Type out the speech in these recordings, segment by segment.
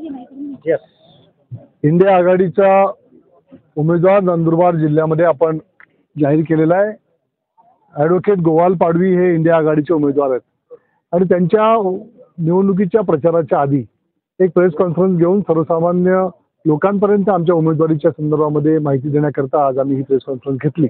Yes, India आघाडीचा उमेदवार नंदुरबार जिल्ह्यामध्ये आपण जाहीर केलेला आहे। ॲडव्होकेट गोवाल पाडवी हे इंडिया आघाडीचे उमेदवार आहेत आणि त्यांच्या निवडणुकीच्या प्रचाराच्या आधी एक प्रेस कॉन्फरन्स घेऊन सर्वसामान्य लोकांपर्यंत आमच्या उमेदवारीच्या संदर्भामध्ये माहिती देण्याकरता आज आम्ही ही प्रेस कॉन्फरन्स घेतली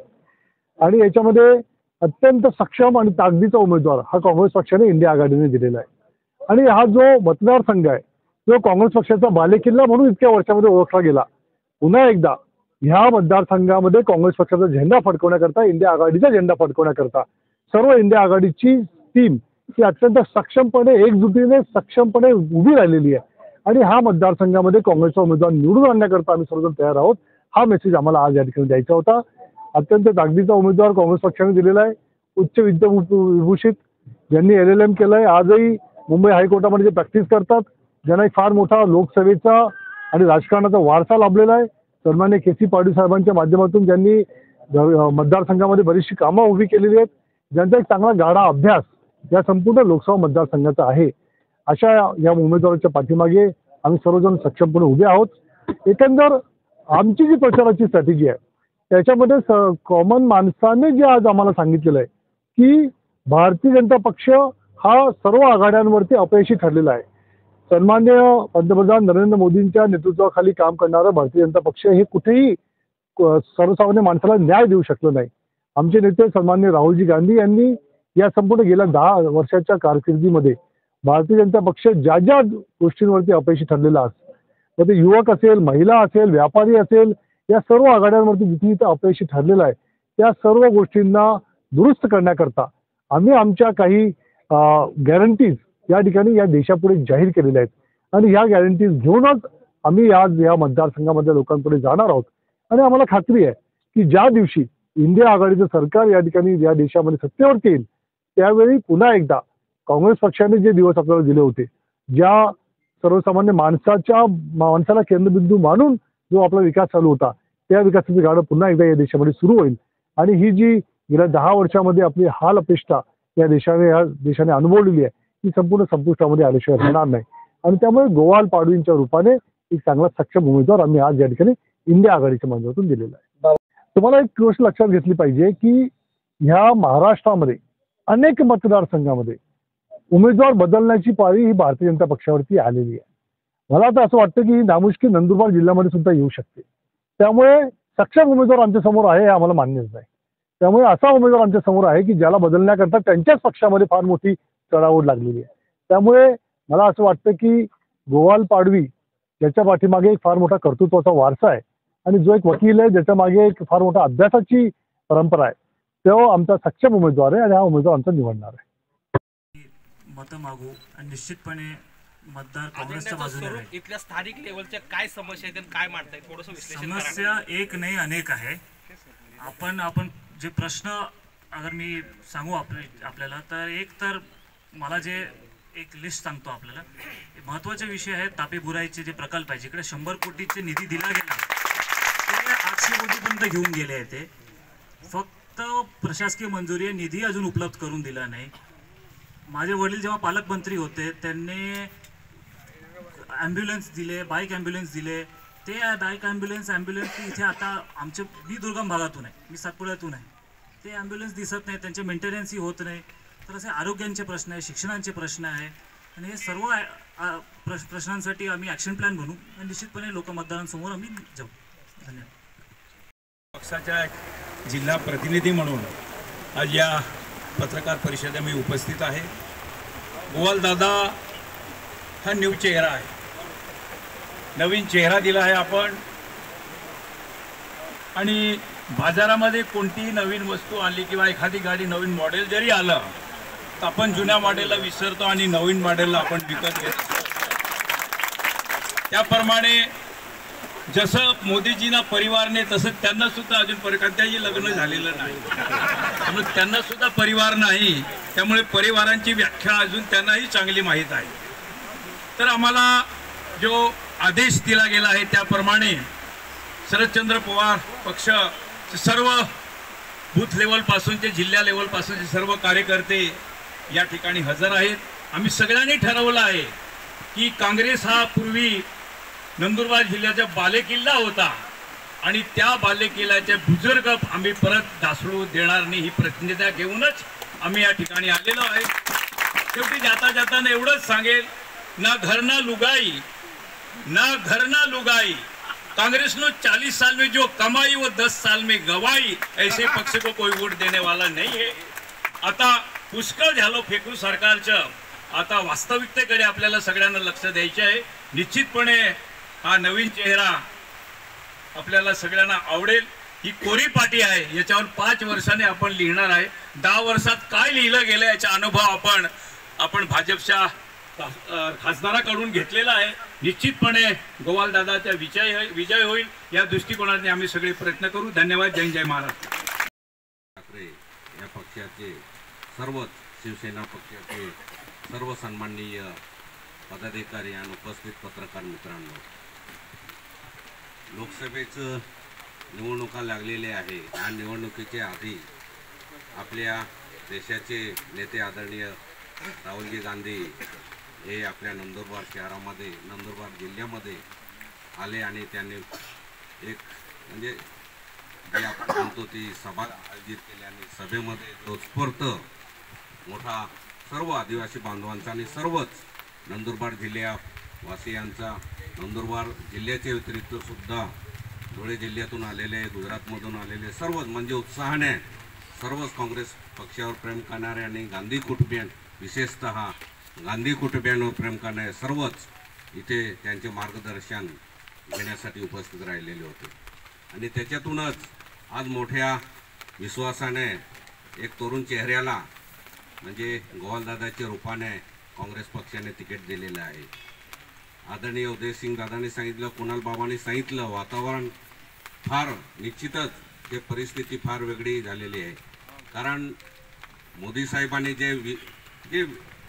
आणि याच्यामध्ये अत्यंत सक्षम आणि ताकदीचा उमेदवार हा काँग्रेस पक्षाने इंडिया आघाडीने दिलेला आहे आणि हा जो मतदारसंघ आहे तो काँग्रेस पक्षाचा बालेकिल्ला म्हणून इतक्या वर्षामध्ये ओळखला गेला। पुन्हा एकदा ह्या मतदारसंघामध्ये काँग्रेस पक्षाचा झेंडा फडकवण्याकरता, इंडिया आघाडीचा झेंडा फडकवण्याकरता सर्व इंडिया आघाडीची टीम ही अत्यंत सक्षमपणे, एकजुटीने, सक्षमपणे उभी राहिलेली आहे आणि हा मतदारसंघामध्ये काँग्रेसचा उमेदवार निवडून आणण्याकरता आम्ही सर्वजण तयार आहोत। हा मेसेज आम्हाला आज या ठिकाणी द्यायचा होता। अत्यंत ताकदीचा उमेदवार काँग्रेस पक्षाने दिलेला आहे। उच्च विद्याविभूषित, ज्यांनी LLM केलंय, आजही मुंबई हायकोर्टामध्ये जे प्रॅक्टिस करतात, ज्यांना एक फार मोठा लोकसेवेचा आणि राजकारणाचा वारसा लाभलेला आहे। सन्मान्य KC पाडवी साहेबांच्या माध्यमातून ज्यांनी मतदारसंघामध्ये बरीचशी कामं उभी केलेली आहेत, ज्यांचा एक चांगला गाढा अभ्यास या संपूर्ण लोकसभा मतदारसंघाचा आहे, अशा या उमेदवाराच्या पाठीमागे आम्ही सर्वजण सक्षमपणे उभे आहोत। एकंदर आमची जी प्रचाराची स्ट्रॅटेजी आहे त्याच्यामध्ये कॉमन माणसाने जे आज आम्हाला सांगितलेलं आहे की भारतीय जनता पक्ष हा सर्व आघाड्यांवरती अपयशी ठरलेला आहे। सन्मान्य पंतप्रधान नरेंद्र मोदींच्या नेतृत्वाखाली काम करणारा भारतीय जनता पक्ष हे कुठेही सर्वसामान्य माणसाला न्याय देऊ शकलं नाही। आमचे नेते सन्मान्य राहुलजी गांधी यांनी या संपूर्ण गेल्या 10 वर्षाच्या कारकिर्दीमध्ये भारतीय जनता पक्ष ज्या ज्या गोष्टींवरती अपयशी ठरलेला असतो, तर ते युवक असेल, महिला असेल, व्यापारी असेल, या सर्व आघाड्यांवरती जिथे जिथे अपयशी ठरलेला आहे त्या सर्व गोष्टींना दुरुस्त करण्याकरता आम्ही आमच्या काही गॅरंटीज या ठिकाणी या देशापुढे जाहीर केलेल्या आहेत आणि ह्या गॅरंटीज घेऊनच आम्ही आज या मतदारसंघामधल्या लोकांपुढे जाणार आहोत आणि आम्हाला खात्री आहे की ज्या दिवशी इंडिया आघाडीचं सरकार या ठिकाणी या देशामध्ये सत्तेवरती येईल त्यावेळी पुन्हा एकदा काँग्रेस पक्षाने जे दिवस आपल्याला दिले होते, ज्या सर्वसामान्य माणसाला केंद्रबिंदू मानून जो आपला विकास चालू होता, त्या विकासाची गाडं पुन्हा एकदा या देशामध्ये सुरू होईल आणि ही जी गेल्या 10 वर्षामध्ये आपली हाल अपेष्टा या देशाने अनुभवलेली आहे ती संपूर्ण संपुष्टामध्ये आल्याशिवाय राहणार नाही आणि त्यामुळे गोवाल पाडवींच्या रूपाने एक चांगला सक्षम उमेदवार आम्ही आज या ठिकाणी इंडिया आघाडीच्या माध्यमातून दिलेला आहे। तुम्हाला एक गोष्ट लक्षात घेतली पाहिजे की ह्या महाराष्ट्रामध्ये अनेक मतदारसंघामध्ये उमेदवार बदलण्याची पाळी ही भारतीय जनता पक्षावरती आलेली आहे। मला तर असं वाटतं की ही नामुष्की नंदुरबार जिल्ह्यामध्ये सुद्धा येऊ शकते। त्यामुळे सक्षम उमेदवार आमच्या समोर आहे हे आम्हाला मान्यच नाही। त्यामुळे असा उमेदवार आमच्या समोर आहे की ज्याला बदलण्याकरता त्यांच्याच पक्षामध्ये फार मोठी चढाओढ लागलेली आहे। त्यामुळे मला असं वाटतं की गोवाल पाडवी ज्याच्या पाठीमागे एक फार मोठा कर्तृत्वाचा वारसा आहे आणि जो एक वकील आहे ज्याच्या मागे एक फार मोठा अभ्यासाची परंपरा आहे, तो आमचा सक्षम उमेदवार आहे आणि हा उमेदवार आमचा निवडणार आहे। मत मागू आणि निश्चितपणे मतदार काँग्रेसच्या बाजूने आहे। इथल्या स्थानिक लेवलच्या काय समस्या आहेत, काय मांडताय, थोडंसं विश्लेषण करा। समस्या एक नाही अनेक आहे। आपण जे प्रश्न अगर मी सांगू आपल्याला तर एक तर मला जे एक लिस्ट सांगतो आपल्याला, महत्त्वाचे विषय आहेत। तापी बुराईचे जे प्रकल्प आहे जिकडे 100 कोटीचे निधी दिला गेला ते 800 कोटीपर्यंत घेऊन गेले आहे। ते फक्त प्रशासकीय मंजुरी आहे, निधी अजून उपलब्ध करून दिला नाही। माझे वडील जेव्हा पालकमंत्री होते त्यांनी ॲम्ब्युलन्स दिले, बाईक ॲम्ब्युलन्स दिले। ते बाईक ॲम्ब्युलन्स इथे आता आमच्या मी दुर्गम भागातून आहे, मी सातपुड्यातून आहे, ते ॲम्ब्युलन्स दिसत नाही, त्यांचे मेंटेनन्सही होत नाही। तर असे आरोग्यांचे प्रश्न आहे, शिक्षणाचे प्रश्न आहे आणि हे सर्व प्रश्नांसाठी आम्ही ॲक्शन प्लॅन बनवू आणि निश्चितपणे लोक मतदारांसमोर आम्ही जाऊ। धन्यवाद। पक्षाच्या जिल्हा प्रतिनिधी म्हणून आज या पत्रकार परिषदेत मी उपस्थित आहे। गोवाल दादा हा न्यू चेहरा आहे, नवीन चेहरा दिला आहे आपण आणि बाजारामध्ये कोणतीही नवीन वस्तू आली किंवा एखादी गाडी नवीन मॉडेल जरी आलं तर आपण जुन्या मॉडेलला विसरतो आणि नवीन मॉडेलला आपण विकत घेतो। त्याप्रमाणे जसं मोदीजींना परिवारने तसं त्यांना सुद्धा अजून त्यांच्याही लग्न झालेलं नाही, त्यामुळे त्यांना सुद्धा परिवार नाही, त्यामुळे परिवारांची व्याख्या अजून त्यांनाही चांगली माहीत आहे। तर आम्हाला जो आदेश दिला गेला आहे त्याप्रमाणे शरदचंद्र पवार पक्ष सर्व बूथ लेवलपासूनचे जिल्हा लेवलपासूनचे सर्व कार्यकर्ते या ठिकाणी हजर आहेत। आम्ही सगळ्यांनी ठरवलं आहे की काँग्रेस हा पूर्वी नंदुरबार जिल्ह्याचा बालेकिल्ला होता आणि त्या बालेकिल्ल्याचे बुजुर्ग आम्ही परत ढासळू देणार नाही ही प्रतिज्ञा घेऊनच आम्ही या ठिकाणी आलेलो आहे। शेवटी जाता जाताना एवढंच सांगेल, ना घर ना लुगाई, ना घर ना लुगाई, कांग्रेस ने 40 साल में जो कमाई वो 10 साल में गवाई, ऐसे पक्ष को कोई वोट देने वाला नहीं है। आता पुष्कळ झालो फेकू सरकारचं, आता वास्तविकतेकडे आपल्याला सगळ्यांना लक्ष द्यायचे आहे। निश्चितपणे हा नवीन चेहरा आपल्याला सगळ्यांना आवडेल। ही कोरी पाटी आहे, याच्यावर 5 वर्षांनी आपण लिहिणार आहे। 10 वर्षात काय लिहिलं गेलं याचा अनुभव आपण भाजपच्या खासदाराकडून घेतलेला आहे। निश्चितपणे गोवाल दादाचा विजय होईल या दृष्टिकोनाने आम्ही सगळे प्रयत्न करू। धन्यवाद। जय जय महाराष्ट्र। ठाकरे या पक्षाचे सर्वच शिवसेना पक्षाचे सर्व सन्माननीय पदाधिकारी आणि उपस्थित पत्रकार मित्रांनो, लोकसभेचं निवडणुका लागलेल्या आहे। या निवडणुकीच्या आधी आपल्या देशाचे नेते आदरणीय राहुलजी गांधी हे आपल्या नंदुरबार शहरामध्ये, नंदुरबार जिल्ह्यामध्ये आले आणि त्यांनी एक म्हणजे जे आपण म्हणतो ती सभा आयोजित केली आणि सभेमध्ये जो स्फूर्त मोठा सर्व आदिवासी बांधवांचा आणि सर्वच नंदुरबार जिल्ह्यावासियांचा, नंदुरबार जिल्ह्याच्या व्यतिरिक्त सुद्धा धुळे जिल्ह्यातून आलेले, गुजरातमधून आलेले सर्वच म्हणजे उत्साहाने सर्वच काँग्रेस पक्षावर प्रेम करणारे आणि गांधी कुटुंबियां, विशेषतः गांधी कुटुंबियांवर प्रेम करणारे सर्वच इथे त्यांचे मार्गदर्शन घेण्यासाठी उपस्थित राहिलेले होते। आणि त्याच्यातूनच आज मोठ्या विश्वासाने एक तरुण चेहऱ्याला म्हणजे गोवालदादाच्या रूपाने काँग्रेस पक्षाने तिकीट दिलेलं आहे। आदरणीय उदयसिंग दादांनी सांगितलं, कुणाल बाबांनी सांगितलं, वातावरण फार निश्चितच ते परिस्थिती फार वेगळी झालेली आहे। कारण मोदी साहेबांनी जे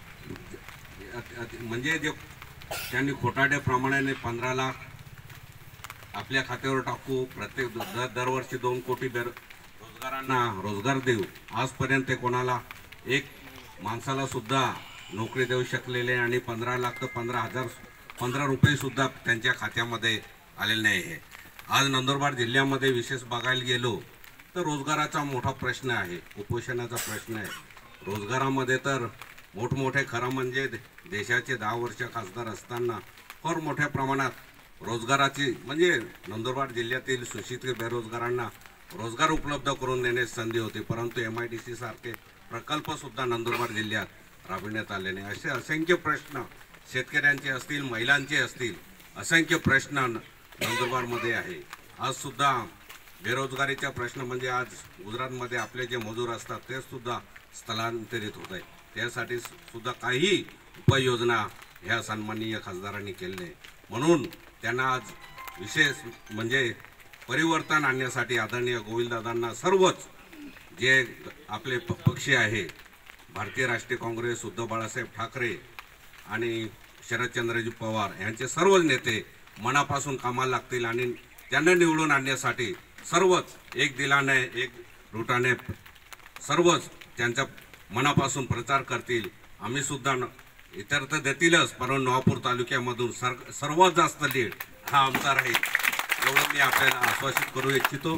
म्हणजे जे त्यांनी खोटाड्याप्रमाणे 15 लाख आपल्या खात्यावर टाकू, प्रत्येक दरवर्षी 2 कोटी रोजगारांना रोजगार देऊ, आजपर्यंत कोणाला एक माणसाला सुद्धा नोकरी देऊ शकलेले आणि 15 लाख तर 15 रुपये सुद्धा त्यांच्या खात्यामध्ये आलेले नाही आहे। आज नंदुरबार जिल्ह्यामध्ये विशेष बघायला गेलो तर रोजगाराचा मोठा प्रश्न आहे, कुपोषणाचा प्रश्न आहे। रोजगारामध्ये तर मोठमोठे खरं म्हणजे देशाचे 10 वर्ष खासदार असताना फार मोठ्या प्रमाणात रोजगाराची म्हणजे नंदुरबार जिल्ह्यातील सुशिक्षित बेरोजगारांना रोजगार उपलब्ध करून देण्याची संधी होती, परंतु MIDC सारखे प्रकल्पसुद्धा नंदुरबार जिल्ह्यात राबविण्यात आले नाही। असे असंख्य प्रश्न शेतकऱ्यांचे असतील, महिलांचे असतील, असंख्य प्रश्न नंदुरबारमध्ये आहे। आज सुद्धा बेरोजगारीचा प्रश्न म्हणजे आज गुजरातमध्ये आपले जे मजूर असतात ते सुद्धा स्थलांतरित होत आहेत, त्यासाठी सुद्धा काही उपाययोजना ह्या सन्माननीय खासदारांनी केले। म्हणून त्यांना आज विशेष म्हणजे परिवर्तन आणण्यासाठी आदरणीय गोविंददादांना सर्वच जे आपले पक्षी आहे, भारतीय राष्ट्रीय काँग्रेस, उद्धव बाळासाहेब ठाकरे आणि शरदचंद्रजी पवार यांचे सर्वच नेते मनापासून कामाला लागतील आणि त्यांना निवडून आणण्यासाठी सर्वच एक दिलाने एक रूटाने सर्वच त्यांचा मनापासून प्रचार करतील। आम्ही सुद्धा इतर तर देतीलच, परंतु नवापूर तालुक्यामधून सर्वात जास्त लीड हा आमचा राहील एवढं मी आपल्याला आश्वासित करू इच्छितो।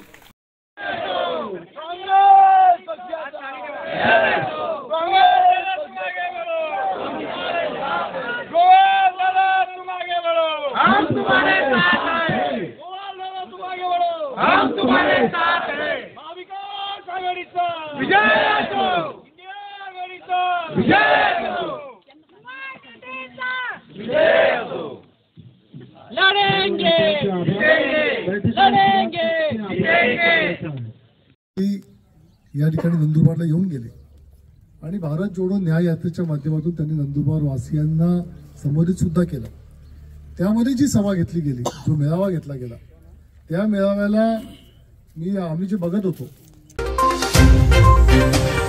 या ठिकाणी नंदुरबारला येऊन गेले आणि भारत जोडो न्याय यात्रेच्या माध्यमातून त्यांनी नंदुरबार वासियांना संबोधित सुद्धा केलं। त्यामध्ये जी सभा घेतली गेली, जो मेळावा घेतला गेला, त्या मेळाव्याला आम्ही जे बघत होतो